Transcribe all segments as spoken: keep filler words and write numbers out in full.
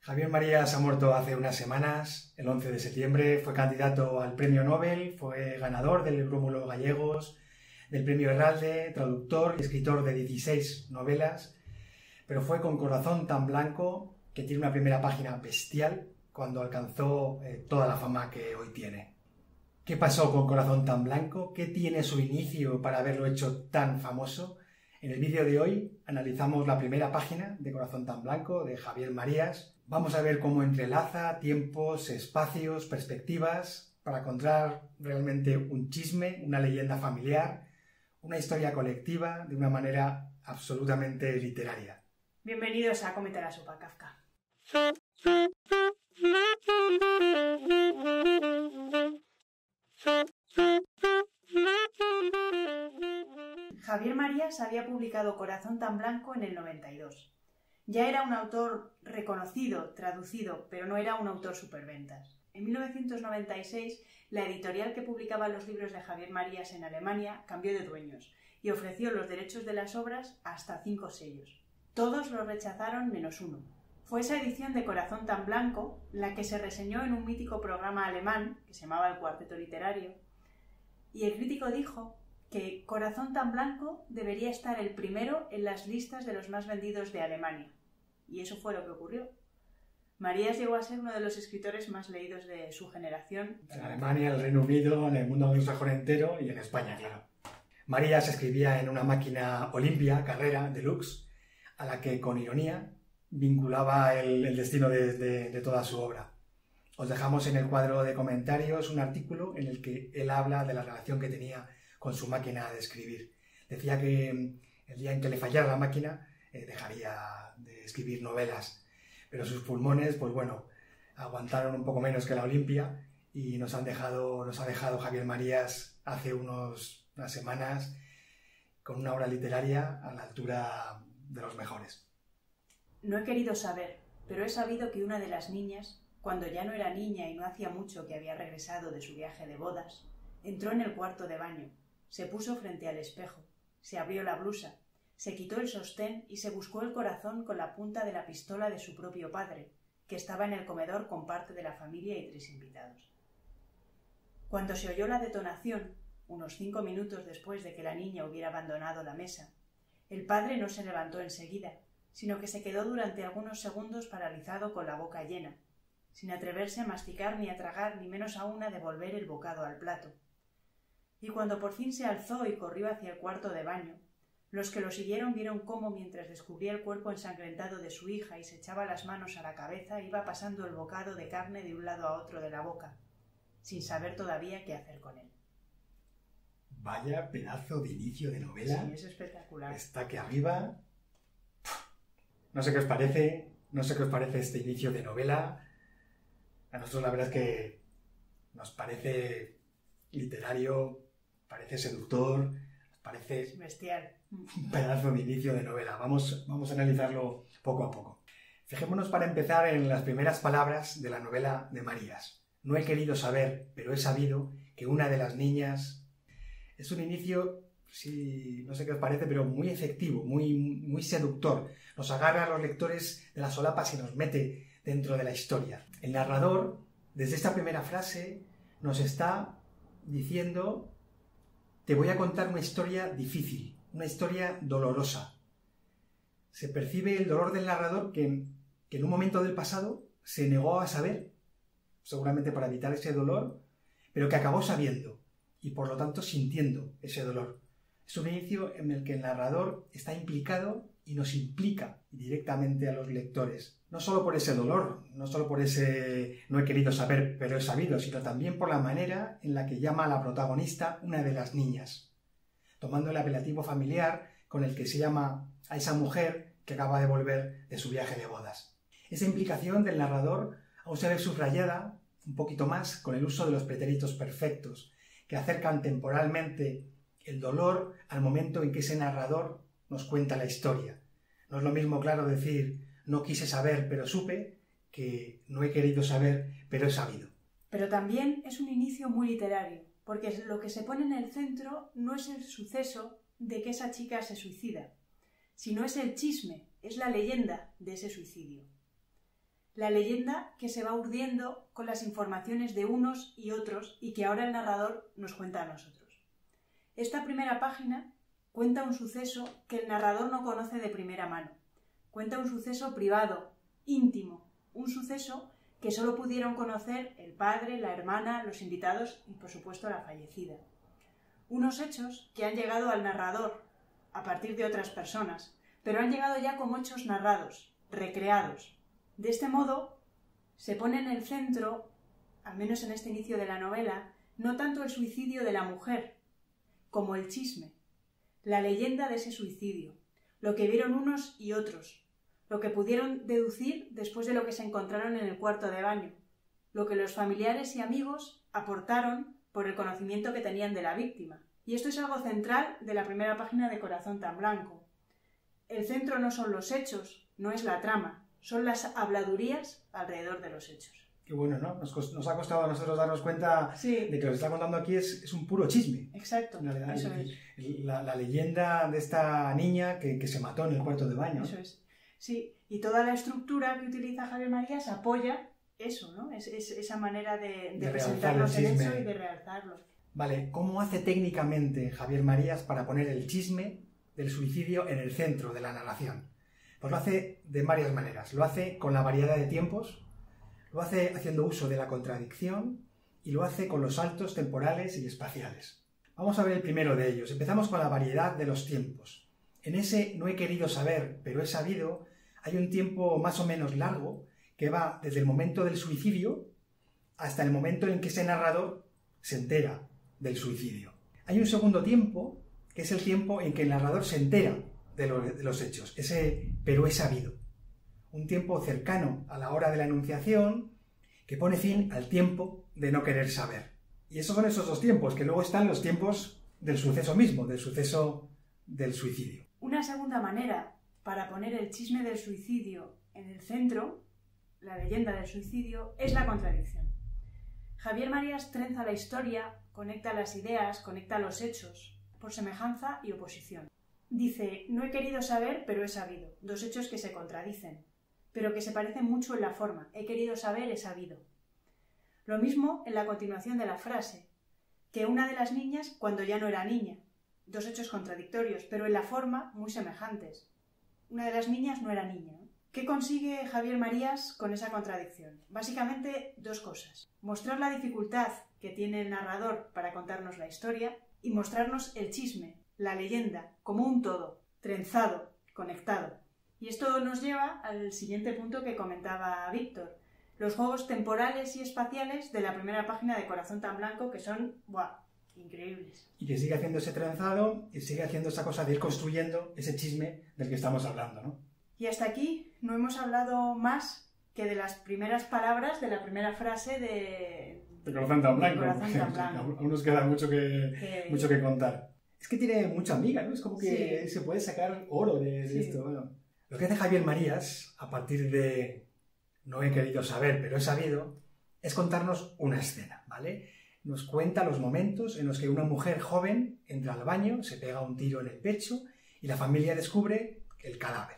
Javier Marías ha muerto hace unas semanas, el once de septiembre, fue candidato al Premio Nobel, fue ganador del Rómulo Gallegos, del Premio Herralde, traductor y escritor de dieciséis novelas, pero fue con Corazón tan blanco que tiene una primera página bestial cuando alcanzó eh, toda la fama que hoy tiene. ¿Qué pasó con Corazón tan blanco? ¿Qué tiene su inicio para haberlo hecho tan famoso? En el vídeo de hoy analizamos la primera página de Corazón tan blanco de Javier Marías. Vamos a ver cómo entrelaza tiempos, espacios, perspectivas para encontrar realmente un chisme, una leyenda familiar, una historia colectiva de una manera absolutamente literaria. Bienvenidos a Cómete la sopa, Kafka. Javier Marías había publicado Corazón tan blanco en el noventa y dos. Ya era un autor reconocido, traducido, pero no era un autor superventas. En mil novecientos noventa y seis, la editorial que publicaba los libros de Javier Marías en Alemania cambió de dueños y ofreció los derechos de las obras hasta cinco sellos. Todos los rechazaron menos uno. Fue esa edición de Corazón tan blanco la que se reseñó en un mítico programa alemán que se llamaba El Cuarteto Literario, y el crítico dijo que Corazón tan blanco debería estar el primero en las listas de los más vendidos de Alemania. Y eso fue lo que ocurrió. Marías llegó a ser uno de los escritores más leídos de su generación. En Alemania, en el Reino Unido, en el mundo anglosajón entero y en España, claro. Marías escribía en una máquina Olimpia, Carrera, Deluxe, a la que con ironía vinculaba el, el destino de, de, de toda su obra. Os dejamos en el cuadro de comentarios un artículo en el que él habla de la relación que tenía con su máquina de escribir. Decía que el día en que le fallara la máquina eh, dejaría de escribir novelas, pero sus pulmones, pues bueno, aguantaron un poco menos que la Olimpia y nos han dejado, nos ha dejado Javier Marías hace unos, unas semanas con una obra literaria a la altura de los mejores. No he querido saber, pero he sabido que una de las niñas, cuando ya no era niña y no hacía mucho que había regresado de su viaje de bodas, entró en el cuarto de baño, se puso frente al espejo, se abrió la blusa, se quitó el sostén y se buscó el corazón con la punta de la pistola de su propio padre, que estaba en el comedor con parte de la familia y tres invitados. Cuando se oyó la detonación, unos cinco minutos después de que la niña hubiera abandonado la mesa, el padre no se levantó enseguida, sino que se quedó durante algunos segundos paralizado con la boca llena, sin atreverse a masticar ni a tragar, ni menos aún a devolver el bocado al plato. Y cuando por fin se alzó y corrió hacia el cuarto de baño, los que lo siguieron vieron cómo, mientras descubría el cuerpo ensangrentado de su hija y se echaba las manos a la cabeza, iba pasando el bocado de carne de un lado a otro de la boca, sin saber todavía qué hacer con él. Vaya pedazo de inicio de novela. Sí, es espectacular. Está aquí arriba. No sé qué os parece, no sé qué os parece este inicio de novela. A nosotros la verdad es que nos parece literario, parece seductor, nos parece Es bestial. un pedazo de inicio de novela. Vamos, vamos a analizarlo poco a poco. Fijémonos para empezar en las primeras palabras de la novela de Marías. No he querido saber, pero he sabido que una de las niñas... Es un inicio, sí, no sé qué os parece, pero muy efectivo, muy, muy seductor. Nos agarra a los lectores de las solapas y nos mete dentro de la historia. El narrador, desde esta primera frase, nos está diciendo: te voy a contar una historia difícil, una historia dolorosa. Se percibe el dolor del narrador que, que en un momento del pasado se negó a saber, seguramente para evitar ese dolor, pero que acabó sabiendo y por lo tanto sintiendo ese dolor. Es un inicio en el que el narrador está implicado y nos implica directamente a los lectores. No solo por ese dolor, no solo por ese no he querido saber, pero he sabido, sino también por la manera en la que llama a la protagonista una de las niñas, tomando el apelativo familiar con el que se llama a esa mujer que acaba de volver de su viaje de bodas. Esa implicación del narrador aún se ve subrayada un poquito más con el uso de los pretéritos perfectos, que acercan temporalmente el dolor al momento en que ese narrador nos cuenta la historia. No es lo mismo, claro, decir no quise saber pero supe, que no he querido saber pero he sabido. Pero también es un inicio muy literario, porque lo que se pone en el centro no es el suceso de que esa chica se suicida, sino es el chisme, es la leyenda de ese suicidio. La leyenda que se va urdiendo con las informaciones de unos y otros y que ahora el narrador nos cuenta a nosotros. Esta primera página cuenta un suceso que el narrador no conoce de primera mano. Cuenta un suceso privado, íntimo, un suceso que solo pudieron conocer el padre, la hermana, los invitados y, por supuesto, la fallecida. Unos hechos que han llegado al narrador a partir de otras personas, pero han llegado ya como hechos narrados, recreados. De este modo, se pone en el centro, al menos en este inicio de la novela, no tanto el suicidio de la mujer, como el chisme, la leyenda de ese suicidio, lo que vieron unos y otros, lo que pudieron deducir después de lo que se encontraron en el cuarto de baño, lo que los familiares y amigos aportaron por el conocimiento que tenían de la víctima. Y esto es algo central de la primera página de Corazón tan blanco. El centro no son los hechos, no es la trama, son las habladurías alrededor de los hechos. Qué bueno, ¿no? Nos, nos ha costado a nosotros darnos cuenta sí. de que lo que está contando aquí es, es un puro chisme. Exacto, realidad, eso el, es. El, la, la leyenda de esta niña que, que se mató en el cuarto de baño. Eso es. Sí, y toda la estructura que utiliza Javier Marías apoya eso, ¿no? Es, es esa manera de, de, de presentar los hechos y de realzarlos. Vale, ¿cómo hace técnicamente Javier Marías para poner el chisme del suicidio en el centro de la narración? Pues lo hace de varias maneras. Lo hace con la variedad de tiempos, lo hace haciendo uso de la contradicción y lo hace con los saltos temporales y espaciales. Vamos a ver el primero de ellos. Empezamos con la variedad de los tiempos. En ese no he querido saber, pero he sabido, hay un tiempo más o menos largo que va desde el momento del suicidio hasta el momento en que ese narrador se entera del suicidio. Hay un segundo tiempo, que es el tiempo en que el narrador se entera de, lo, de los hechos, ese pero he sabido. Un tiempo cercano a la hora de la enunciación que pone fin al tiempo de no querer saber. Y esos son esos dos tiempos, que luego están los tiempos del suceso mismo, del suceso del suicidio. Una segunda manera para poner el chisme del suicidio en el centro, la leyenda del suicidio, es la contradicción. Javier Marías trenza la historia, conecta las ideas, conecta los hechos, por semejanza y oposición. Dice, no he querido saber, pero he sabido. Dos hechos que se contradicen, pero que se parecen mucho en la forma. He querido saber, he sabido. Lo mismo en la continuación de la frase, que una de las niñas cuando ya no era niña. Dos hechos contradictorios, pero en la forma muy semejantes. Una de las niñas no era niña, ¿no? ¿Qué consigue Javier Marías con esa contradicción? Básicamente dos cosas. Mostrar la dificultad que tiene el narrador para contarnos la historia y mostrarnos el chisme, la leyenda, como un todo, trenzado, conectado. Y esto nos lleva al siguiente punto que comentaba Víctor. Los juegos temporales y espaciales de la primera página de Corazón tan blanco, que son, ¡buah!, increíbles. Y que sigue haciendo ese trenzado y sigue haciendo esa cosa de ir construyendo ese chisme del que estamos hablando, ¿no? Y hasta aquí no hemos hablado más que de las primeras palabras de la primera frase de... De Corazón tan blanco. Corazón tan blanco. Aún nos queda mucho que, que... mucho que contar. Es que tiene mucha amiga, ¿no? Es como que sí. Se puede sacar oro de, de sí. esto. Bueno, lo que hace Javier Marías, a partir de no he querido saber, pero he sabido, es contarnos una escena, ¿vale? Nos cuenta los momentos en los que una mujer joven entra al baño, se pega un tiro en el pecho y la familia descubre el cadáver.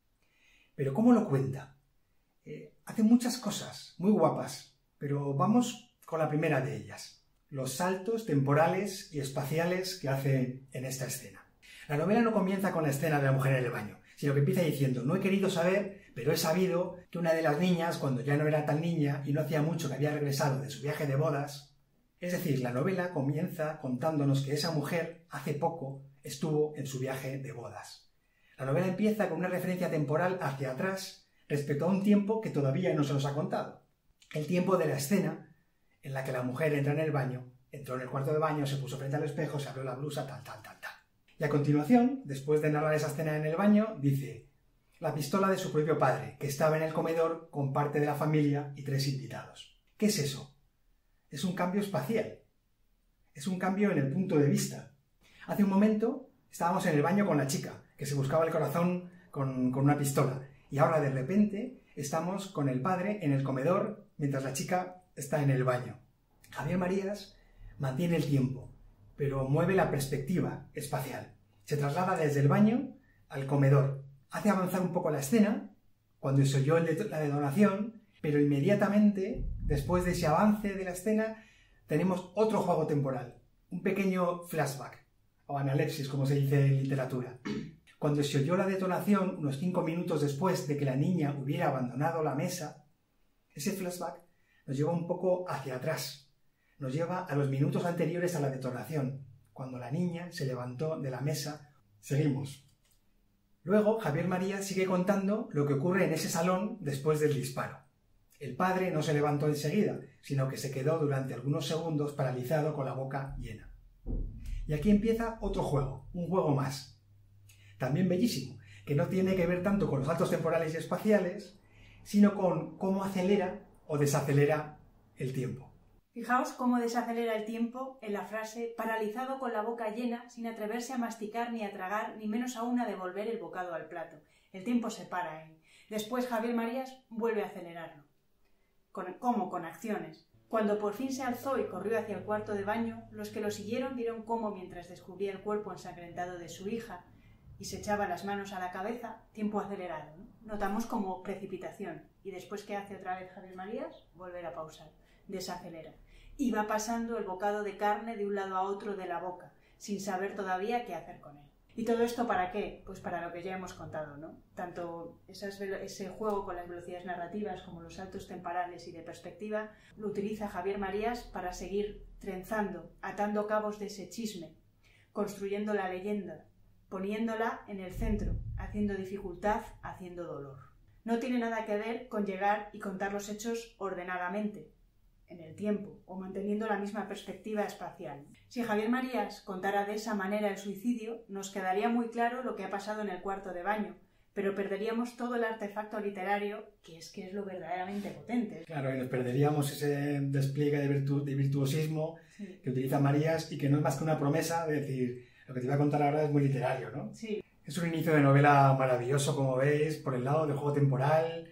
Pero ¿cómo lo cuenta? Eh, hace muchas cosas muy guapas, pero vamos con la primera de ellas. Los saltos temporales y espaciales que hace en esta escena. La novela no comienza con la escena de la mujer en el baño, sino que empieza diciendo, no he querido saber, pero he sabido que una de las niñas, cuando ya no era tan niña y no hacía mucho que había regresado de su viaje de bodas, es decir, la novela comienza contándonos que esa mujer hace poco estuvo en su viaje de bodas. La novela empieza con una referencia temporal hacia atrás respecto a un tiempo que todavía no se nos ha contado. El tiempo de la escena en la que la mujer entra en el baño, entró en el cuarto de baño, se puso frente al espejo, se abrió la blusa, tal, tal, tal, tal. Y a continuación, después de narrar esa escena en el baño, dice la pistola de su propio padre, que estaba en el comedor con parte de la familia y tres invitados. ¿Qué es eso? Es un cambio espacial. Es un cambio en el punto de vista. Hace un momento estábamos en el baño con la chica, que se buscaba el corazón con, con una pistola. Y ahora de repente estamos con el padre en el comedor mientras la chica está en el baño. Javier Marías mantiene el tiempo, pero mueve la perspectiva espacial. Se traslada desde el baño al comedor. Hace avanzar un poco la escena cuando se oyó la detonación Pero inmediatamente, después de ese avance de la escena, tenemos otro juego temporal, un pequeño flashback, o analepsis, como se dice en literatura. Cuando se oyó la detonación, unos cinco minutos después de que la niña hubiera abandonado la mesa, ese flashback nos lleva un poco hacia atrás, nos lleva a los minutos anteriores a la detonación, cuando la niña se levantó de la mesa. Seguimos. Luego, Javier Marías sigue contando lo que ocurre en ese salón después del disparo. El padre no se levantó enseguida, sino que se quedó durante algunos segundos paralizado con la boca llena. Y aquí empieza otro juego, un juego más. También bellísimo, que no tiene que ver tanto con los saltos temporales y espaciales, sino con cómo acelera o desacelera el tiempo. Fijaos cómo desacelera el tiempo en la frase paralizado con la boca llena, sin atreverse a masticar ni a tragar, ni menos aún a devolver el bocado al plato. El tiempo se para ahí. Después Javier Marías vuelve a acelerarlo. Con, ¿Cómo? Con acciones. Cuando por fin se alzó y corrió hacia el cuarto de baño, los que lo siguieron vieron cómo, mientras descubría el cuerpo ensangrentado de su hija y se echaba las manos a la cabeza, tiempo acelerado, ¿no? Notamos como precipitación. Y después, ¿qué hace otra vez Javier Marías? Volver a pausar. Desacelera. Y va pasando el bocado de carne de un lado a otro de la boca, sin saber todavía qué hacer con él. ¿Y todo esto para qué? Pues para lo que ya hemos contado, ¿no? Tanto esas, ese juego con las velocidades narrativas como los saltos temporales y de perspectiva lo utiliza Javier Marías para seguir trenzando, atando cabos de ese chisme, construyendo la leyenda, poniéndola en el centro, haciendo dificultad, haciendo dolor. No tiene nada que ver con llegar y contar los hechos ordenadamente, en el tiempo, o manteniendo la misma perspectiva espacial. Si Javier Marías contara de esa manera el suicidio, nos quedaría muy claro lo que ha pasado en el cuarto de baño, pero perderíamos todo el artefacto literario, que es que es lo verdaderamente potente. Claro, y nos perderíamos ese despliegue de, virtu de virtuosismo sí. que utiliza Marías y que no es más que una promesa de decir, lo que te voy a contar ahora es muy literario, ¿no? Sí. Es un inicio de novela maravilloso, como veis, por el lado del juego temporal,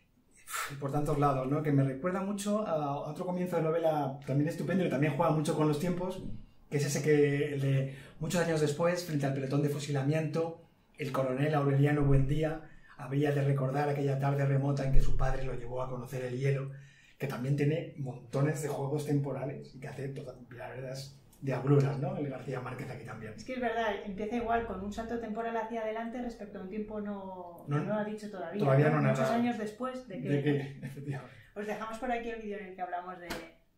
por tantos lados, ¿no? Que me recuerda mucho a otro comienzo de novela también estupendo, que también juega mucho con los tiempos, que es ese que, el de muchos años después, frente al pelotón de fusilamiento, el coronel Aureliano Buendía habría de recordar aquella tarde remota en que su padre lo llevó a conocer el hielo, que también tiene montones de juegos temporales y que hace todas las verdades de agruras, ¿no? El García Márquez aquí también. Es que es verdad, empieza igual con un salto temporal hacia adelante respecto a un tiempo no, no, no ha dicho todavía. Todavía no, ¿no? nada. Muchos años después de que... De que efectivamente. Os dejamos por aquí el vídeo en el que hablamos de...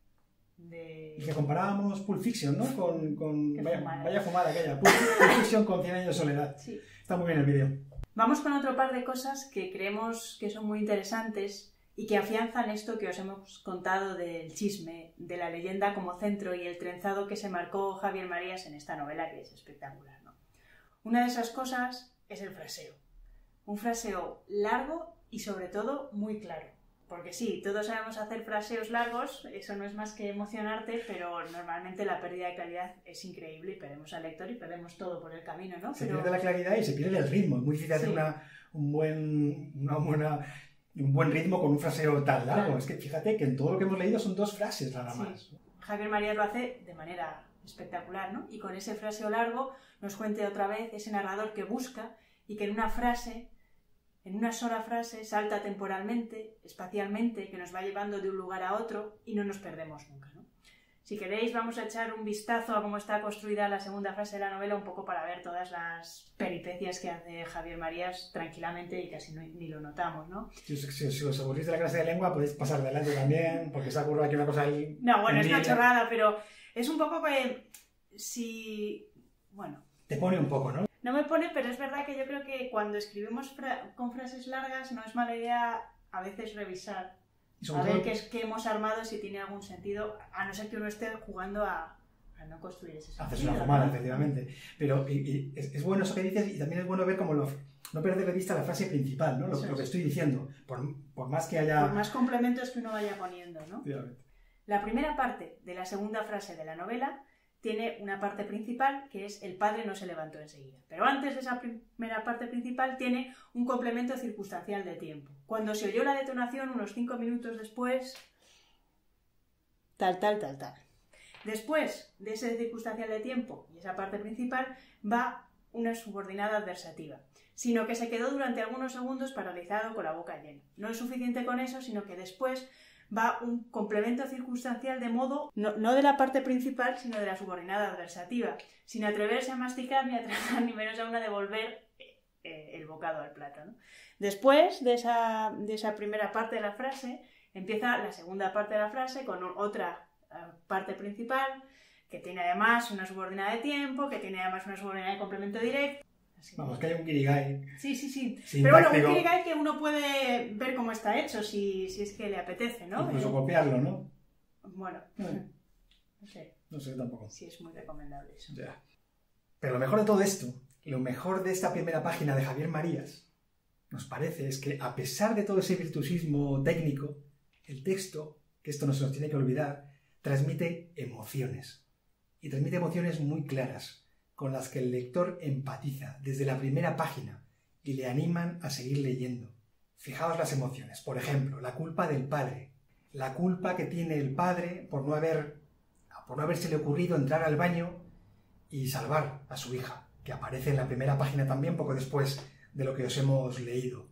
de... Y que comparábamos Pulp Fiction, ¿no? Con... con... Vaya, fumada. vaya fumada aquella. Pulp, Pulp Fiction con cien años de soledad. Sí. Está muy bien el vídeo. Vamos con otro par de cosas que creemos que son muy interesantes y que afianzan esto que os hemos contado del chisme, de la leyenda como centro y el trenzado que se marcó Javier Marías en esta novela, que es espectacular, ¿no? Una de esas cosas es el fraseo. Un fraseo largo y sobre todo muy claro. Porque sí, todos sabemos hacer fraseos largos, eso no es más que emocionarte, pero normalmente la pérdida de claridad es increíble y perdemos al lector y perdemos todo por el camino, ¿no? Se pero... pierde la claridad y se pierde el ritmo. Es muy difícil hacer sí. una, un buen... Una buena... un buen ritmo con un fraseo tan largo. Claro. Es que fíjate que en todo lo que hemos leído son dos frases nada más. Sí. Javier Marías lo hace de manera espectacular, ¿no? Y con ese fraseo largo nos cuente otra vez ese narrador que busca y que en una frase, en una sola frase, salta temporalmente, espacialmente, que nos va llevando de un lugar a otro y no nos perdemos nunca, ¿no? Si queréis, vamos a echar un vistazo a cómo está construida la segunda frase de la novela, un poco para ver todas las peripecias que hace Javier Marías tranquilamente y casi no, ni lo notamos, ¿no? Si, si, si os aburrís de la clase de lengua, podéis pasar adelante también, porque se ha ocurrido aquí una cosa ahí... No, bueno, es una chorrada, pero es un poco que si... Bueno... Te pone un poco, ¿no? No me pone, pero es verdad que yo creo que cuando escribimos fra con frases largas no es mala idea a veces revisar. A ver qué es que hemos armado, si tiene algún sentido, a no ser que uno esté jugando a, a no construir ese sentido. Haces una fumada, ¿no? Efectivamente. Pero y, y es, es bueno eso que dices y también es bueno ver cómo lo, no perder de vista la frase principal, ¿no? Lo, lo que estoy diciendo, por, por más que haya... Por más complementos que uno vaya poniendo, ¿no? La primera parte de la segunda frase de la novela tiene una parte principal que es el padre no se levantó enseguida. Pero antes de esa primera parte principal tiene un complemento circunstancial de tiempo. Cuando se oyó la detonación, unos cinco minutos después... Tal, tal, tal, tal. Después de ese circunstancial de tiempo y esa parte principal va una subordinada adversativa. sino que se quedó durante algunos segundos paralizado con la boca llena. No es suficiente con eso, sino que después va un complemento circunstancial de modo, no, no de la parte principal, sino de la subordinada adversativa, sin atreverse a masticar ni a tragar, ni menos aún a devolver eh, el bocado al plato, ¿no? Después de esa, de esa primera parte de la frase, empieza la segunda parte de la frase con otra uh, parte principal, que tiene además una subordinada de tiempo, que tiene además una subordinada de complemento directo. Así. Vamos, que hay un guirigay. Sí, sí, sí. Sintáctico. Pero bueno, un guirigay que uno puede ver cómo está hecho, si, si es que le apetece, ¿no? Incluso eh, copiarlo, ¿no? Bueno, Eh. no sé. No sé tampoco. Sí, es muy recomendable eso. Ya. Pero lo mejor de todo esto, lo mejor de esta primera página de Javier Marías, nos parece es que a pesar de todo ese virtuosismo técnico, el texto, que esto no se nos tiene que olvidar, transmite emociones. Y transmite emociones muy claras, con las que el lector empatiza desde la primera página y le animan a seguir leyendo. Fijaos las emociones. Por ejemplo, la culpa del padre. La culpa que tiene el padre por no haber, por no habérsele ocurrido entrar al baño y salvar a su hija, que aparece en la primera página también poco después de lo que os hemos leído.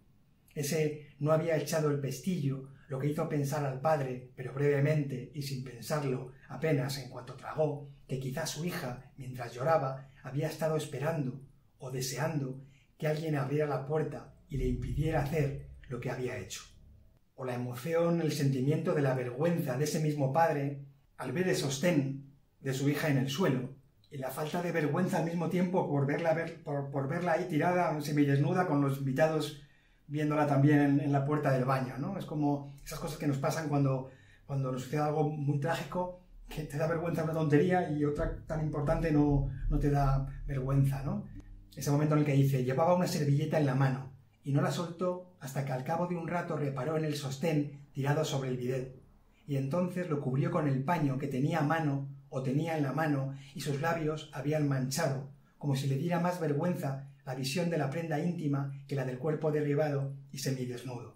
Ese no había echado el pestillo, lo que hizo pensar al padre, pero brevemente y sin pensarlo apenas en cuanto tragó, que quizás su hija, mientras lloraba, había estado esperando o deseando que alguien abriera la puerta y le impidiera hacer lo que había hecho. O la emoción, el sentimiento de la vergüenza de ese mismo padre al ver el sostén de su hija en el suelo, y la falta de vergüenza al mismo tiempo por verla, ver, por, por verla ahí tirada, semidesnuda, con los invitados viéndola también en, en la puerta del baño, ¿no? Es como esas cosas que nos pasan cuando, cuando nos sucede algo muy trágico, que te da vergüenza una tontería y otra tan importante no, no te da vergüenza, ¿no? Ese momento en el que dice, llevaba una servilleta en la mano y no la soltó hasta que al cabo de un rato reparó en el sostén tirado sobre el bidet, y entonces lo cubrió con el paño que tenía a mano o tenía en la mano y sus labios habían manchado, como si le diera más vergüenza la visión de la prenda íntima que la del cuerpo derribado y semidesnudo.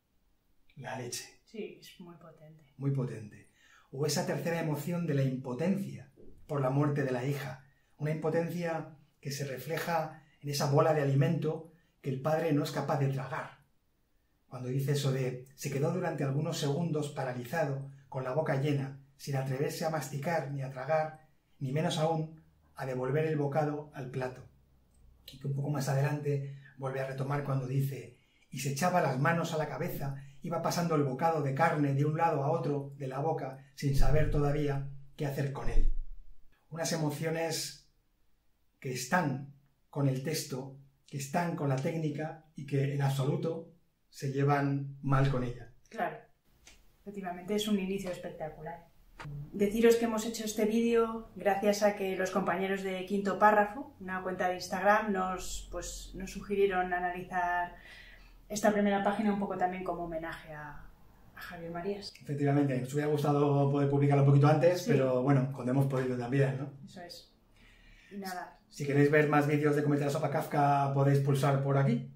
La leche. Sí, es muy potente. Muy potente. O esa tercera emoción de la impotencia por la muerte de la hija. Una impotencia que se refleja en esa bola de alimento que el padre no es capaz de tragar. Cuando dice eso de se quedó durante algunos segundos paralizado, con la boca llena, sin atreverse a masticar ni a tragar, ni menos aún a devolver el bocado al plato. Y que un poco más adelante vuelve a retomar cuando dice y se echaba las manos a la cabeza, iba pasando el bocado de carne de un lado a otro de la boca sin saber todavía qué hacer con él. Unas emociones que están con el texto, que están con la técnica y que en absoluto se llevan mal con ella. Claro, efectivamente es un inicio espectacular. Deciros que hemos hecho este vídeo gracias a que los compañeros de Quinto Párrafo, una cuenta de Instagram, nos, pues, nos sugirieron analizar esta primera página un poco también como homenaje a, a Javier Marías. Efectivamente, nos hubiera gustado poder publicarlo un poquito antes, sí. Pero bueno, cuando hemos podido también, ¿no? Eso es. Y nada. Si queréis ver más vídeos de Comete la Sopa Kafka, podéis pulsar por aquí.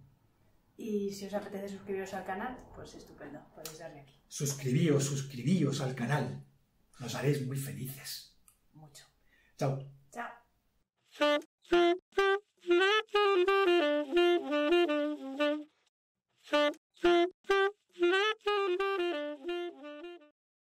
Y si os apetece suscribiros al canal, pues estupendo, podéis darle aquí. Suscribíos, suscribíos al canal. Nos haréis muy felices. Mucho. Chao. Chao.